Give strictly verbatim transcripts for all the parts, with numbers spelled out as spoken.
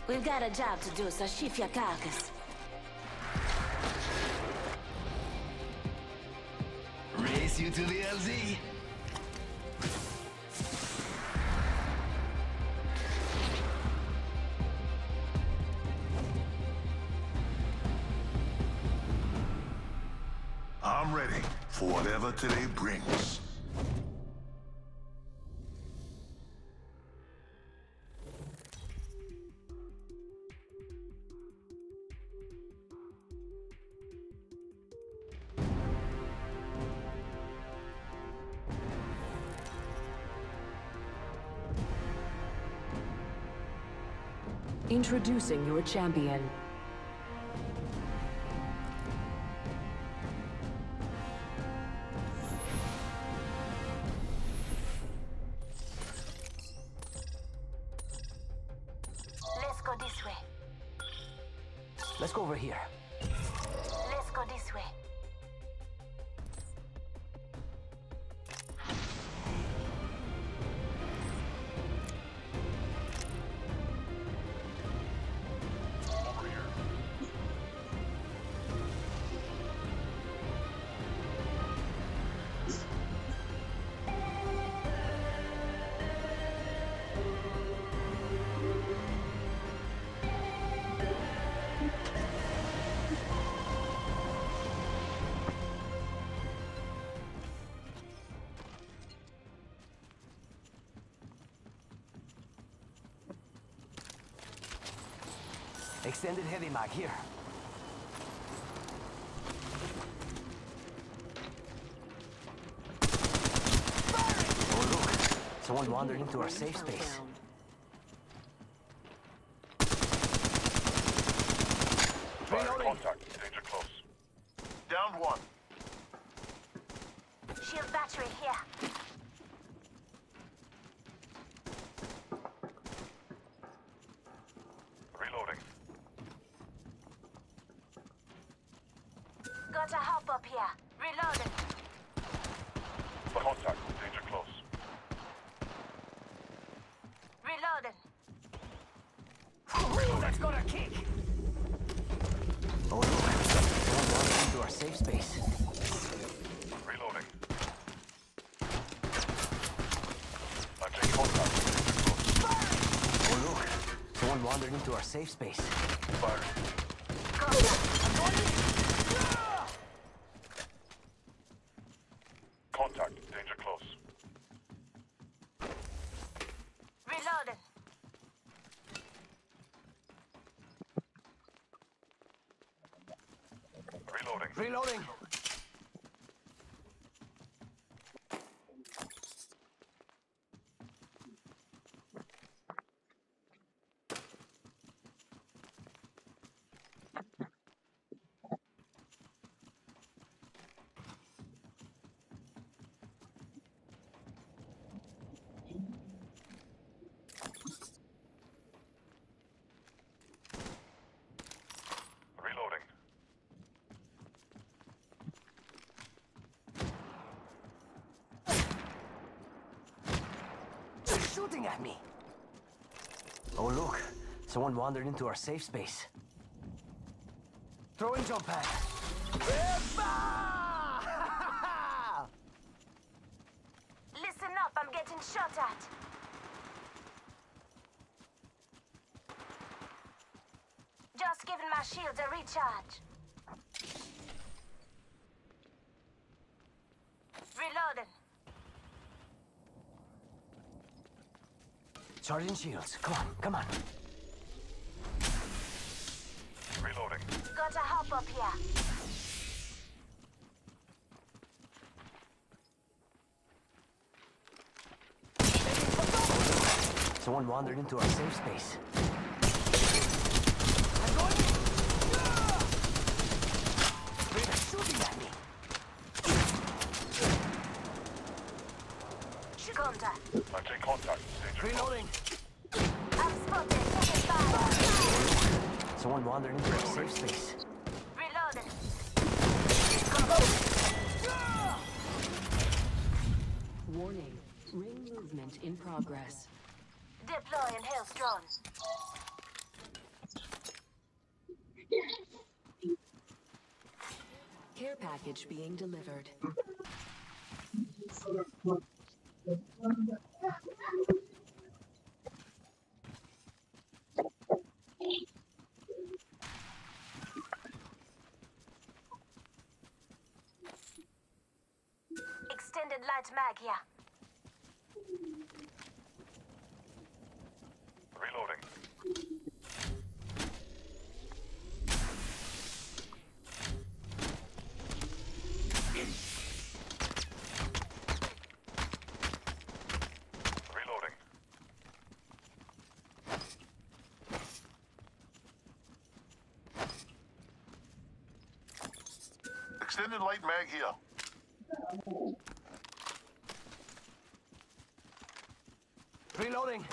We've got a job to do, so shift your carcass. Race you to the L Z. I'm ready for whatever today brings. Introducing your champion. Let's go this way. Let's go over here. Let's go this way. Extended heavy mag here. Oh look, someone wandered into our safe space. Fire contact. Danger close. Down one. Shield battery here. Reloading. Gotta hop up here. Reloading. Contact. Danger close. Reloading. Ooh, that's got a kick! Oh look, someone wandered into our safe space. Reloading. I'm taking contact. Danger close. Oh look, someone wandered into our safe space. Fire. Contact. Danger close. Reloading. Reloading. Reloading! Reloading. They're shooting at me! Oh look, someone wandered into our safe space. Throwing jump pad. Listen up, I'm getting shot at. Just giving my shields a recharge. Reloading. Charging shields. Come on, come on. Reloading. Gotta hop up here. Someone wandered into our safe space. They're shooting at me. Contact. I'm taking contact. Danger close. Reloading. I'm spotted. Taking fire. Someone wandered into our safe space. Reloading. Warning. Ring movement in progress. Deploying Hell's drone. Care package being delivered. Extended light mag here. Reloading. Reloading. Extended light mag here. Reloading.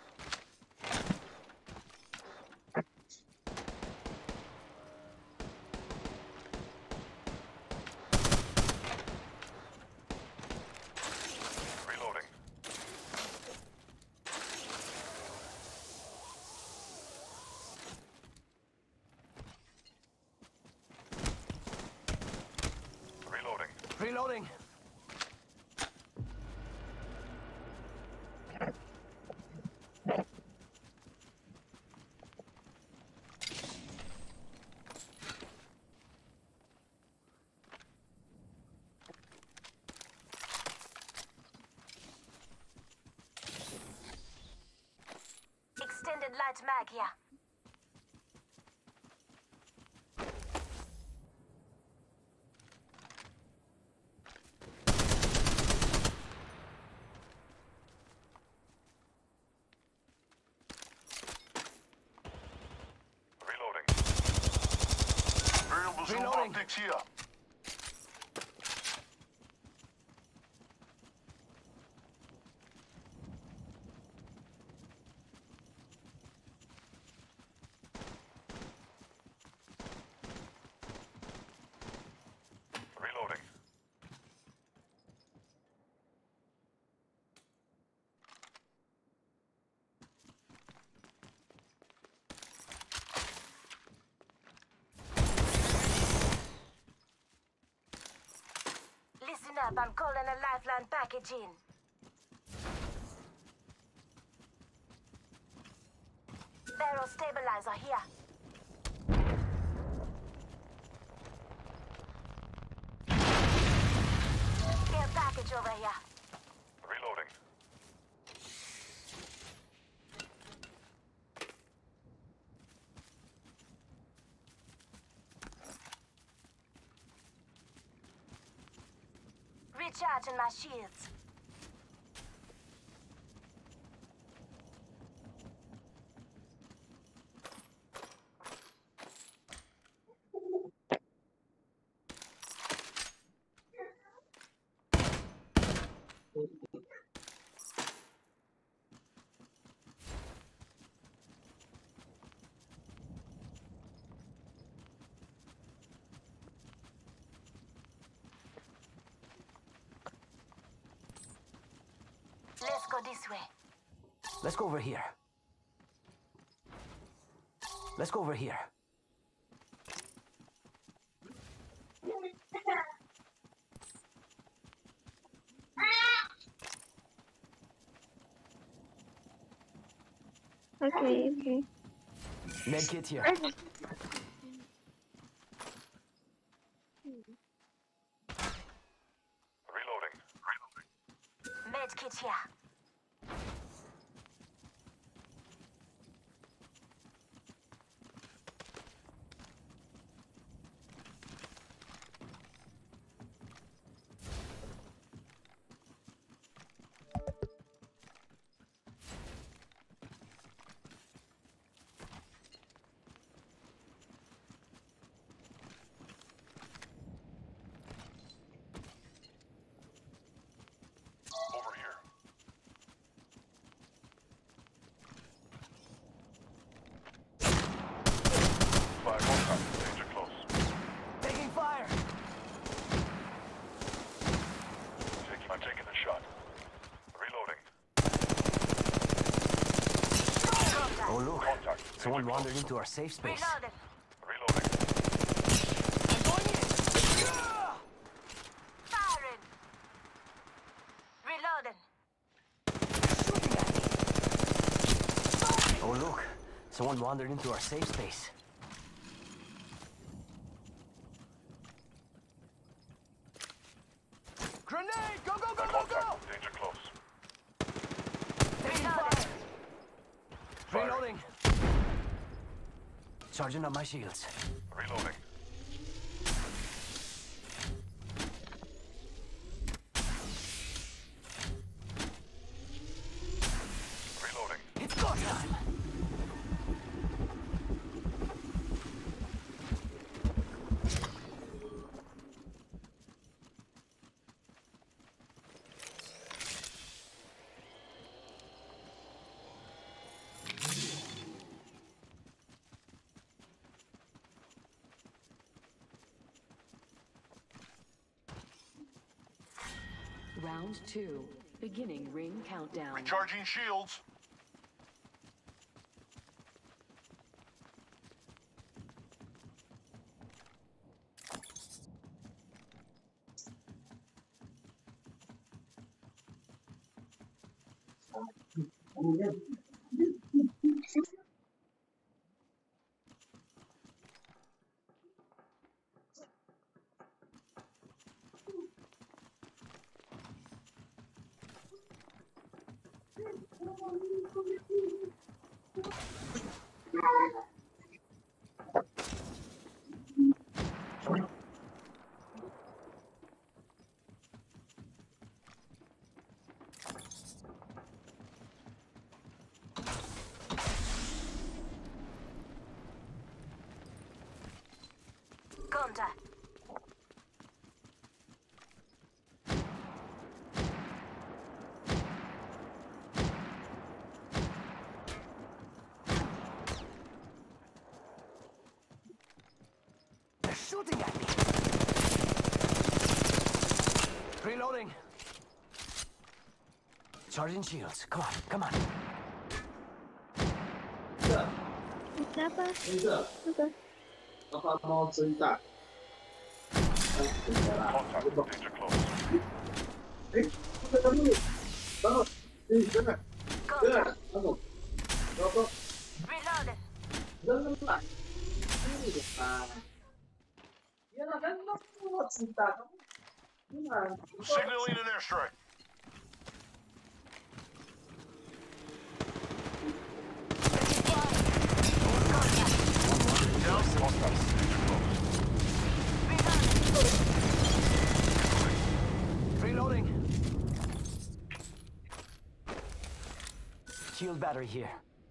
Reloading. Reloading. Reloading. Extended light mag here. Reloading. Variable zoom Reloading. optics here. Reloading. Listen up, I'm calling a lifeline package in. Barrel stabilizer here. Care package over here. Reloading. Recharging my shields. Let's go this way. Let's go over here. Let's go over here. Okay, okay. Medkit here. Reloading. Med kit here. Over here. Five contact. Danger close. Taking fire. Taking, I'm taking the shot. Reloading. Oh look, Contact. someone Danger wandered close. into our safe space. Reloaded. Reloading. Someone wandered into our safe space. Grenade! Go, go, go, go, go! Contact. Danger close. Reloading. Reloading. Charging up my shields. Reloading. Reloading. It's go time! Round two. Beginning ring countdown. Recharging shields. Contact. They're shooting at me! Reloading. Charging shields. Come on, come on. Kenapa? Enggak, Apa? apa mau cerita? Contact. Danger close. Eh, bentar dulu. Bangun. Eh, jangan. Contact. Jangan. Bangun. Bangun. Reloading. Jangan lah. Ini depan. Ya lah, kan lo mau cerita kamu. Gimana? Signaling an airstrike. Contact. Danger close. Reloading. Shield battery here.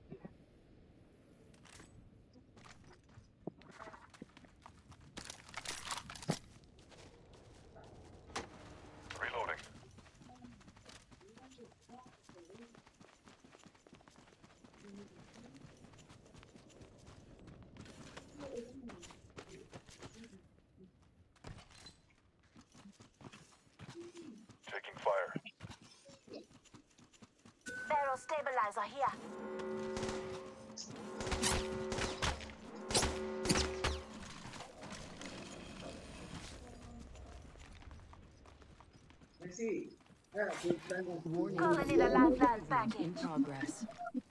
Reloading. Taking fire. Barrel stabilizer here. Messi. Eh, cerita yang Warning. Gonna need a lifeline back In in. progress.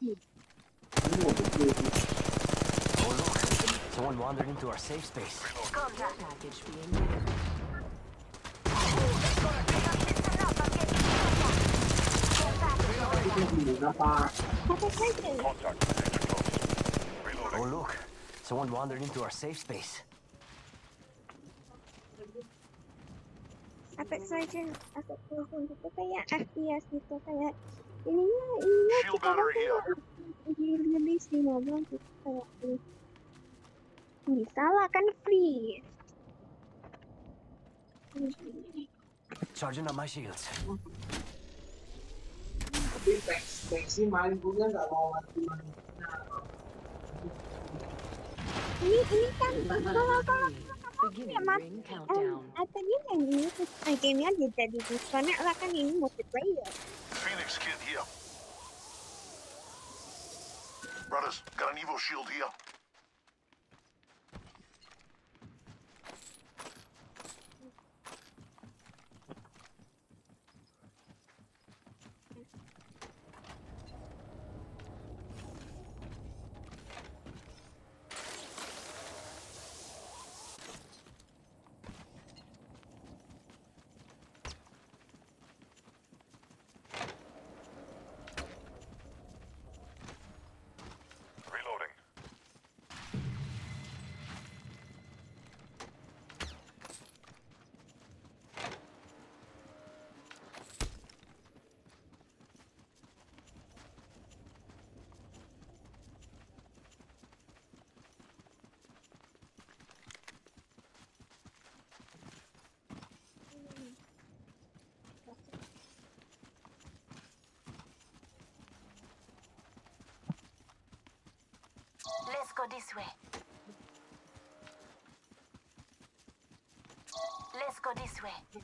Oh look, someone wandered into our safe space. Contact. Package being delivered. Listen up, I'm getting shot at. Kenapa? Apa saja? Contact. Danger close. Reloading. Oh look, someone wandered into our safe space. Apa saja? Aku telepon itu kayak F P S gitu kayak ininya ininya Shield kita battery here. rilis lima belas gitu kayak ini. Bisa lah kan free. Charging up my shields. Tapi teks teksi main punya nggak mau mati main. Ini ini kan kalau kalau Beginning ya mas ring um, countdown. tadi yang ini uh, gamenya jadi disconnect lah kan ini multiplayer. Phoenix kit here. Brothers, got an Evo shield here. go this way. Let's go this way.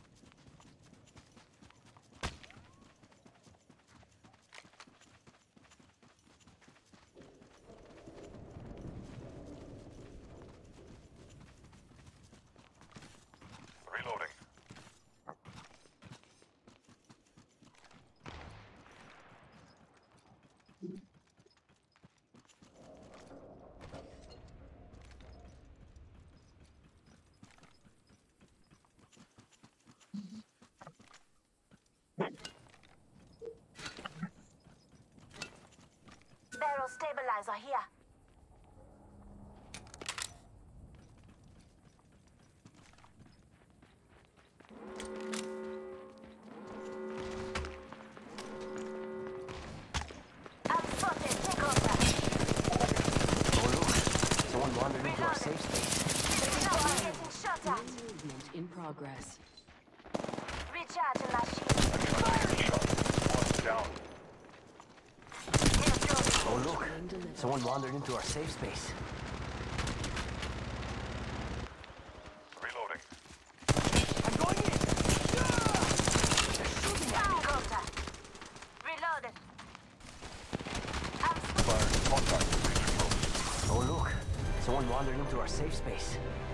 Reloading. Barrel stabilizer here. I'm spotted. Take over. Oh look, someone wandered into our safe space. No, I'm getting shot at. Movement in progress. Recharging my shield. Shot. One down. Oh look, someone wandered into our safe space. Reloading. I'm going in! Contact. Reloaded. I'm Fire. Contact. Major close. Oh look, someone wandered into our safe space.